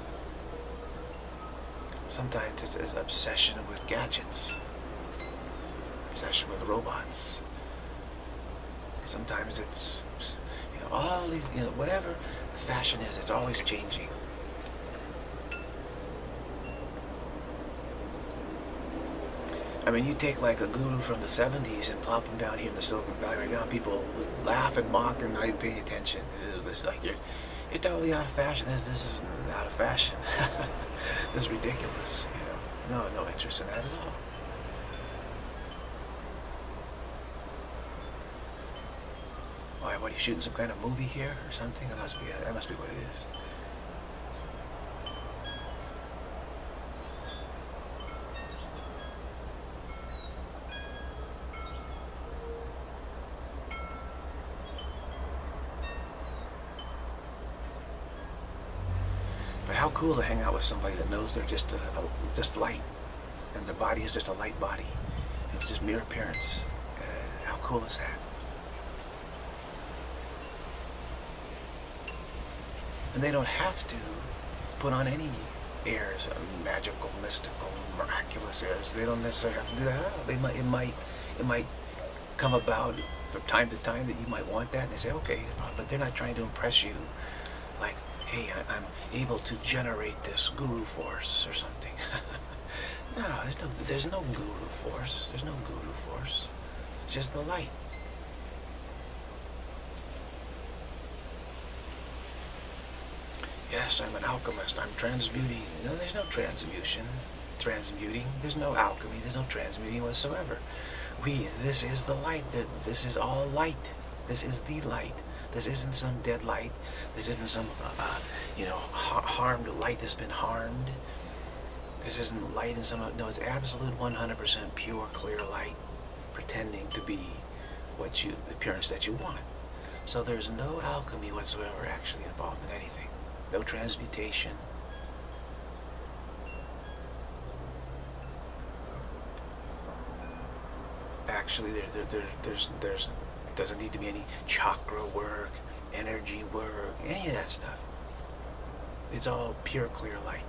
Sometimes it's obsession with gadgets, obsession with robots. Sometimes it's, you know, all these, you know, whatever the fashion is, it's always changing. I mean, you take like a guru from the 70s and plop him down here in the Silicon Valley right now, people would laugh and mock and not even pay attention. It's like you're totally out of fashion. This is out of fashion. This is ridiculous. You know, no interest in that at all. Why? What, are you shooting some kind of movie here or something? That must be what it is. But how cool to hang out with somebody that knows they're just light, and their body is just a light body. It's just mere appearance. How cool is that? And they don't have to put on any airs, magical, mystical, miraculous airs. They don't necessarily have to do that at all. It might come about from time to time that you might want that, and they say, okay, but they're not trying to impress you like, hey, I'm able to generate this guru force or something. No, there's no guru force. There's no guru force. It's just the light. Yes, I'm an alchemist. I'm transmuting. No, there's no transmuting. There's no alchemy. There's no transmuting whatsoever. This is the light. This is all light. This is the light. This isn't some dead light. This isn't some, harmed light that's been harmed. This isn't light in some, no, it's absolute 100% pure, clear light, pretending to be the appearance that you want. So there's no alchemy whatsoever actually involved in anything. No transmutation. Actually, there's doesn't need to be any chakra work, energy work, any of that stuff. It's all pure, clear light.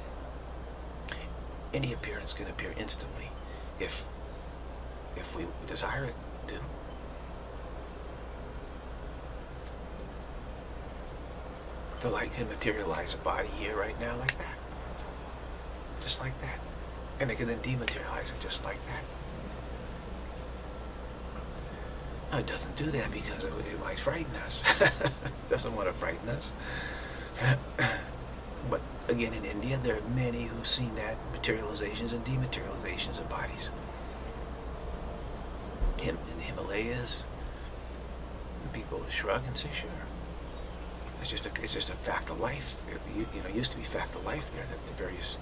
Any appearance can appear instantly if we desire it to. The light can materialize a body here right now like that. Just like that. And it can then dematerialize it just like that. No, it doesn't do that because it might frighten us. It doesn't want to frighten us. But again, in India, there are many who've seen that materializations and dematerializations of bodies. In the Himalayas, people would shrug and say, "Sure, it's just a fact of life." It used to be fact of life there that the various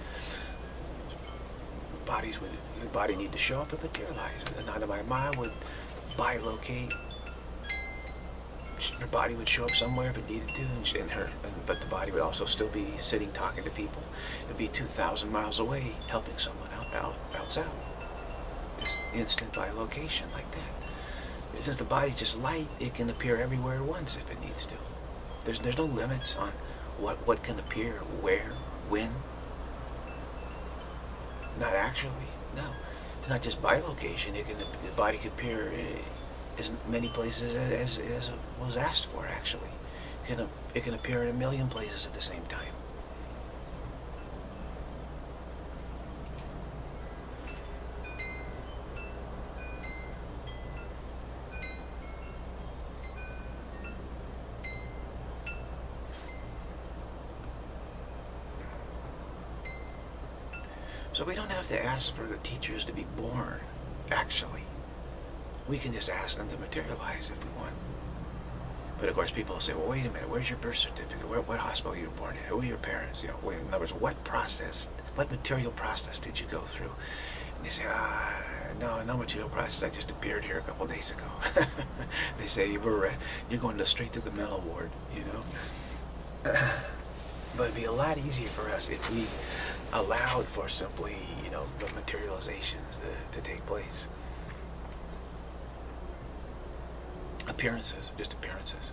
bodies the body need to show up and materialize. And Nanda Ma would bilocate. Her body would show up somewhere if it needed to, but the body would also still be sitting talking to people. It would be 2,000 miles away helping someone else out. Just instant bilocation like that. Since the body's just light, it can appear everywhere at once if it needs to. There's no limits on what can appear, where, when. Not actually, no. It's not just bilocation. The body could appear as many places as was asked for, actually. It can appear in a million places at the same time. So we don't have to ask for the teachers to be born, actually. We can just ask them to materialize if we want. But of course people will say, well, wait a minute, where's your birth certificate? What hospital you were born in? Who are your parents? In other words, what material process did you go through? And they say, no material process, I just appeared here a couple of days ago. They say, you're going straight to the mental ward, But it'd be a lot easier for us if we allowed for simply, the materializations to take place. Appearances, just appearances.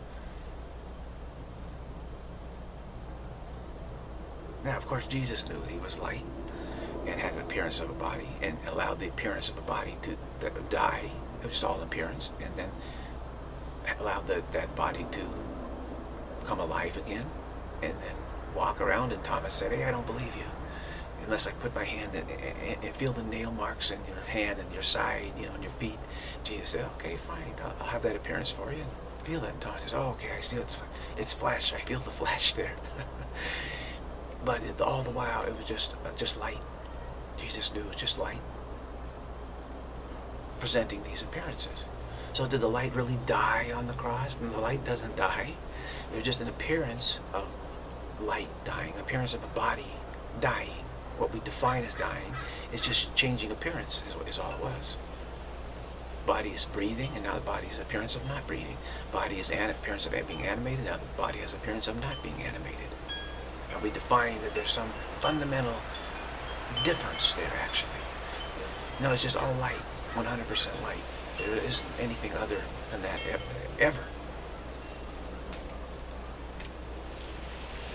Now, of course, Jesus knew he was light and had an appearance of a body and allowed the appearance of a body to die. It was just all appearance, and then allowed that body to come alive again and then walk around. And Thomas said, hey, I don't believe you unless I put my hand and feel the nail marks in your hand and your side, and your feet. Jesus said, okay, fine, I'll have that appearance for you. Feel it. And Thomas says, oh, okay, I see it's flesh. I feel the flesh there. But all the while, it was just light. Jesus knew it was just light presenting these appearances. So did the light really die on the cross? And the light doesn't die. It was just an appearance of light dying, appearance of a body dying. What we define as dying is just changing appearance, is all it was. Body is breathing, and now the body is appearance of not breathing. Body is appearance of being animated, now the body has appearance of not being animated. And we define that there's some fundamental difference there, actually. No, it's just all light, 100% light. There isn't anything other than that ever.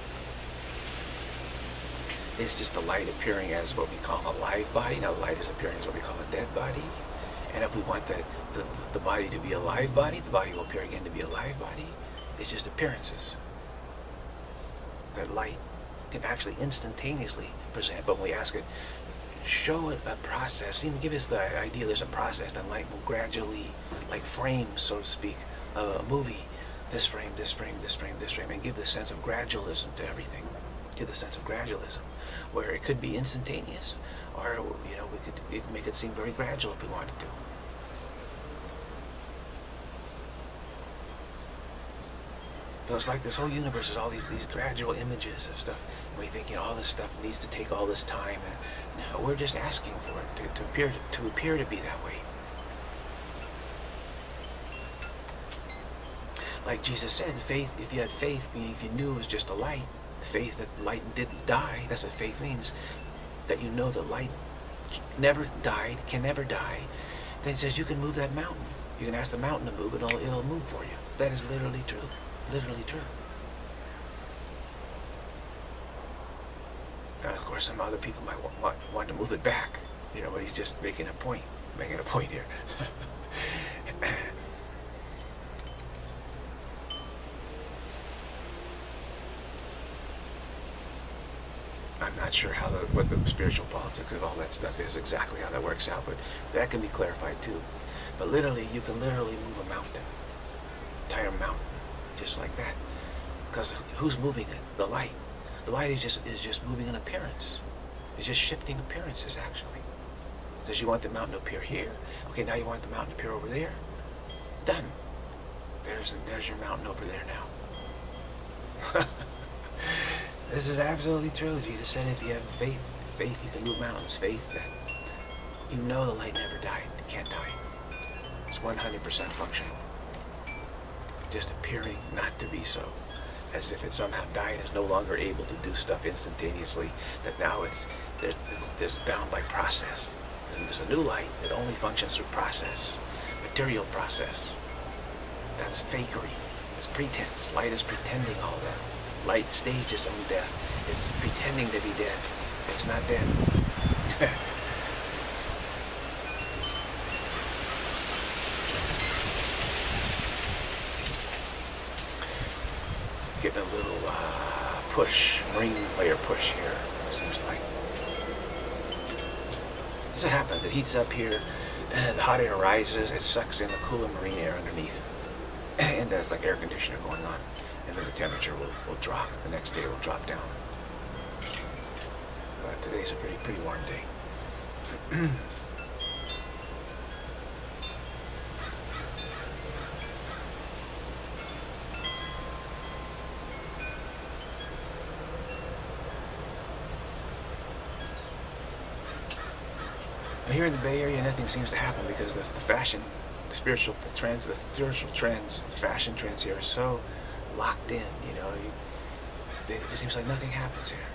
It's just the light appearing as what we call a live body. Now, light is appearing as what we call a dead body. And if we want the body to be a live body, the body will appear again to be a live body. It's just appearances. That light can actually instantaneously present, but when we ask it, show it a process, even give us the idea there's a process, then light will gradually, like frame, so to speak, a movie, this frame, this frame, this frame, this frame, and give the sense of gradualism to everything. Give the sense of gradualism, where it could be instantaneous, or we could make it seem very gradual if we wanted to. So it's like this whole universe is all these gradual images of stuff. And we think, all this stuff needs to take all this time. And no, we're just asking for it to appear to be that way. Like Jesus said, faith. If you had faith, meaning if you knew it was just a light, the faith that light didn't die. That's what faith means. That you know that light never died, can never die. Then it says you can move that mountain. You can ask the mountain to move, and it'll move for you. That is literally true. Literally true. Now, of course, some other people might want to move it back, but he's just making a point here. I'm not sure what the spiritual politics of all that stuff is, exactly how that works out, but that can be clarified too. But literally, you can literally move a mountain, entire mountain. Just like that, because who's moving it? The light. The light is just moving an appearance. It's just shifting appearances. Actually, it says you want the mountain to appear here. Okay, now you want the mountain to appear over there. Done. There's your mountain over there now. This is absolutely true. Jesus said, if you have faith you can move mountains. Faith that you know the light never died. It can't die. It's 100% functional. Just appearing not to be so, as if it somehow died, is no longer able to do stuff instantaneously, that now there's bound by process. And there's a new light that only functions through process, material process. That's fakery. It's pretense. Light is pretending all that. Light staged its own death. It's pretending to be dead. It's not dead. Getting a little push, marine layer push here, it seems like. This happens, it heats up here, the hot air rises, it sucks in the cooler marine air underneath, and there's like air conditioner going on, and then the temperature will drop, the next day it will drop down. But today's a pretty warm day. Here in the Bay Area, nothing seems to happen because the fashion, the spiritual trends, the fashion trends here are so locked in. It just seems like nothing happens here.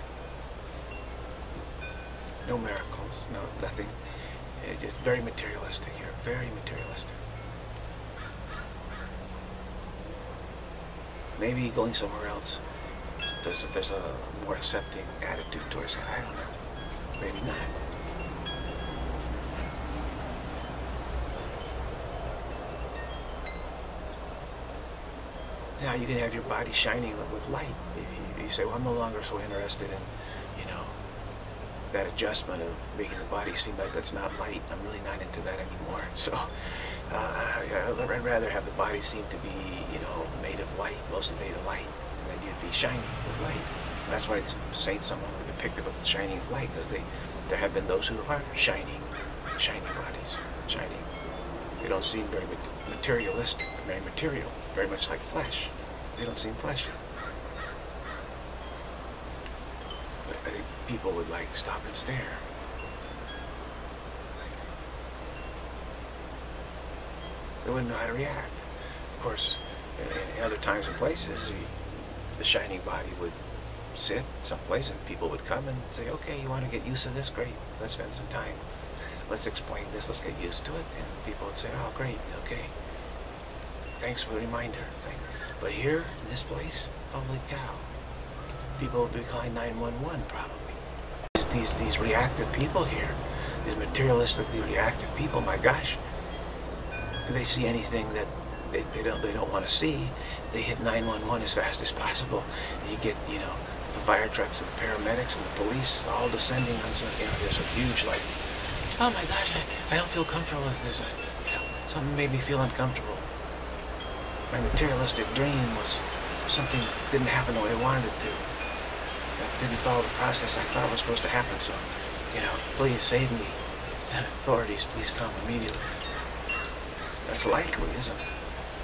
No miracles, nothing. It's just very materialistic here, very materialistic. Maybe going somewhere else, there's a more accepting attitude towards it. I don't know. Maybe not. Now you can have your body shining with light. You say, well, I'm no longer so interested in, that adjustment of making the body seem like that's not light. I'm really not into that anymore. So I'd rather have the body seem to be, made of light, mostly made of light, and then you'd be shining with light. That's why saints someone were depicted with shining of light, because there have been those who are shining bodies, shining. They don't seem very materialistic, very material, very much like flesh. They don't seem fleshy. But I think people would stop and stare. They wouldn't know how to react. Of course, in other times and places, the shining body would sit someplace and people would come and say, okay, you want to get used to this? Great, let's spend some time. Let's explain this, let's get used to it. And people would say, oh, great, okay. Thanks for the reminder. But here, in this place, holy cow, people would be calling 911 probably. these reactive people here, these materialistically reactive people, my gosh, do they see anything that they don't want to see? They hit 911 as fast as possible, and you get, you know, the fire trucks and the paramedics and the police all descending on some, you know, there's a huge, like, oh my gosh, I don't feel comfortable with this. You know, something made me feel uncomfortable. My materialistic dream was something didn't happen the way I wanted it to. I didn't follow the process I thought was supposed to happen, so, you know, please save me. Authorities, please come immediately. That's likely, isn't it?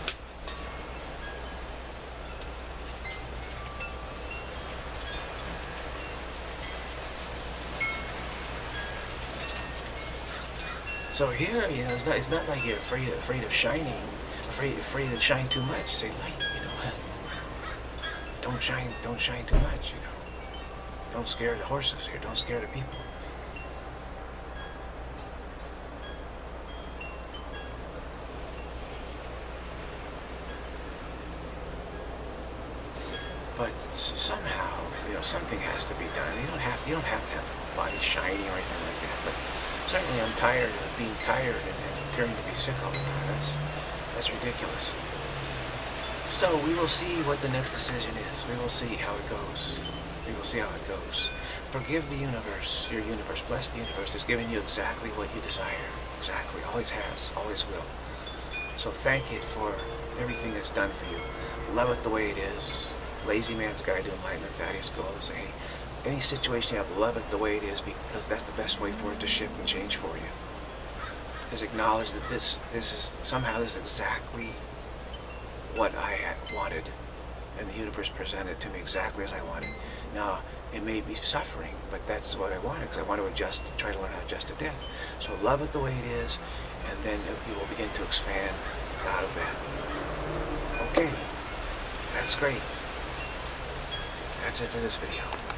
So here, you know, it's not like you're afraid of shining, afraid to shine too much. You say, light, you know, don't shine too much, you know. Don't scare the horses here. Don't scare the people. But somehow, you know, something has to be done. You don't have to have a body shiny or anything like that. But certainly, I'm tired of being tired and appearing to be sick all the time. That's ridiculous. So we will see what the next decision is. We will see how it goes. We will see how it goes. Forgive the universe. Your universe, bless the universe. It's giving you exactly what you desire. Exactly. Always has. Always will. So thank it for everything it's done for you. Love it the way it is. Lazy Man's Guide to Enlightenment, Thaddeus Gold. Say, hey, any situation you have, love it the way it is, because that's the best way for it to shift and change for you. Is acknowledge that this is exactly what I had wanted, and the universe presented to me exactly as I wanted. Now, it may be suffering, but that's what I wanted, because I want to adjust, try to learn how to adjust to death. So love it the way it is, and then you will begin to expand out of that. Okay, that's great. That's it for this video.